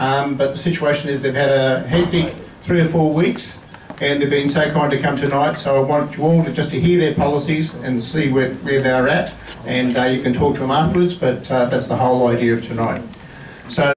but the situation is they've had a hectic 3 or 4 weeks, and they've been so kind to come tonight, so I want you all to hear their policies and see where they're at, and you can talk to them afterwards, but that's the whole idea of tonight. So